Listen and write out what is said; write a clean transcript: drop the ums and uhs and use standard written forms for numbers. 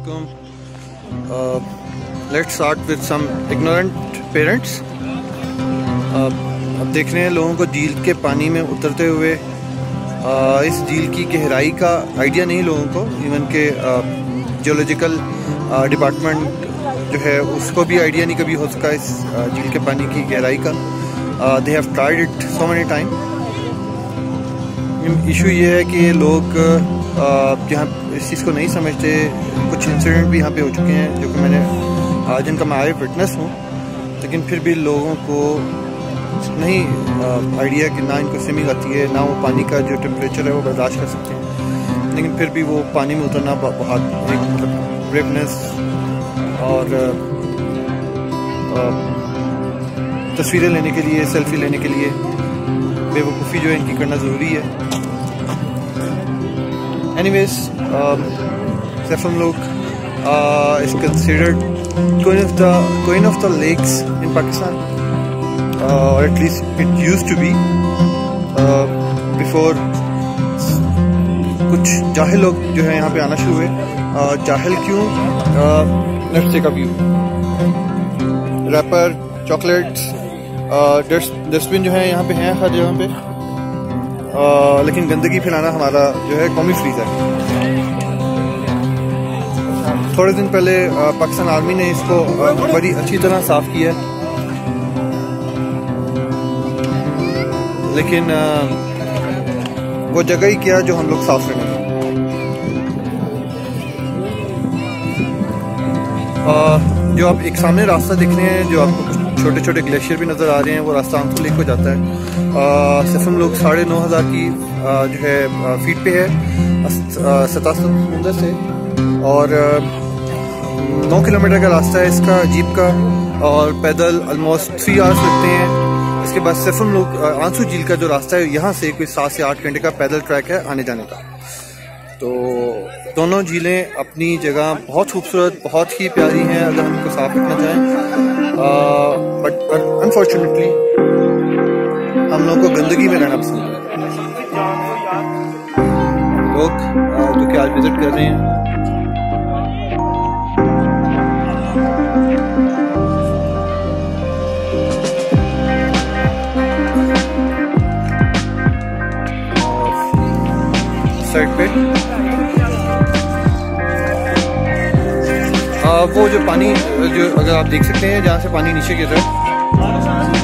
Assalamualaikum. Let's start with some ignorant parents. अब देख रहे हैं लोगों को झील के पानी में उतरते हुए। इस झील की गहराई का आइडिया नहीं लोगों को, इवन के जियोलॉजिकल डिपार्टमेंट जो है उसको भी आइडिया नहीं कभी हो सका इस झील के पानी की गहराई का। They have tried it so many time. Issue ये है कि लोग यहाँ इस चीज़ को नहीं समझते। कुछ इंसिडेंट भी यहाँ पे हो चुके हैं जो कि मैंने जिनका मैं आई विटनेस हूँ, लेकिन फिर भी लोगों को नहीं आइडिया कि ना इनको स्विमिंग आती है, ना वो पानी का जो टेम्परेचर है वो बर्दाश्त कर सकते हैं, लेकिन फिर भी वो पानी में उतरना बहुत एक मतलब ब्रेवनेस और तस्वीरें लेने के लिए, सेल्फी लेने के लिए बेवकूफ़ी जो है इनकी करना ज़रूरी है। Anyways, Saiful is considered queen of the lakes in Pakistan, or at least it used to be before कुछ जाहिल लोग जो है यहाँ पे आना शुरू हुए। जाहिल क्यों? Let's take a view. Wrapper, chocolates, dustbin जो है यहाँ पे हैं हर जगह पे, लेकिन गंदगी फैलाना हमारा जो है कौमी फ्रीज है। थोड़े दिन पहले पाकिस्तान आर्मी ने इसको बड़ी अच्छी तरह साफ किया है, लेकिन वो जगह ही क्या जो हम लोग साफ करेंगे। जो आप एक सामने रास्ता देख रहे हैं, जो आपको छोटे छोटे ग्लेशियर भी नज़र आ रहे हैं, वो रास्ता आंसू लेक को जाता है। Saiful 9,500 की जो है फीट पे है सतासर समुंदर से, और 9 किलोमीटर का रास्ता है इसका जीप का, और पैदल ऑलमोस्ट 3 आवर्स लगते हैं। इसके बाद Saiful आंसू झील का जो रास्ता है यहाँ से कोई 7 से 8 घंटे का पैदल ट्रैक है आने जाने का। तो दोनों झीलें अपनी जगह बहुत खूबसूरत, बहुत ही प्यारी हैं अगर हम इनको साफ रखना चाहें, बट अनफॉर्चुनेटली हम लोगों को गंदगी में रहना पसंद है। लोग जो कि आज विजिट कर रहे हैं, साइड पे वो जो पानी जो अगर आप देख सकते हैं जहाँ से पानी नीचे गिर रहा है,